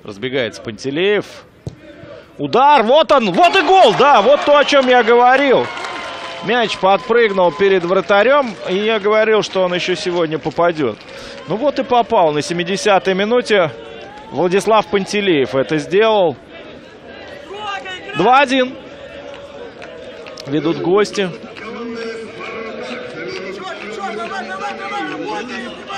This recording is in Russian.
Разбегается Пантелеев. Удар, вот он, вот и гол, да, вот то, о чем я говорил. Мяч подпрыгнул перед вратарем, и я говорил, что он еще сегодня попадет. Ну вот и попал. На 70-й минуте Владислав Пантелеев это сделал. 2-1. Ведут гости.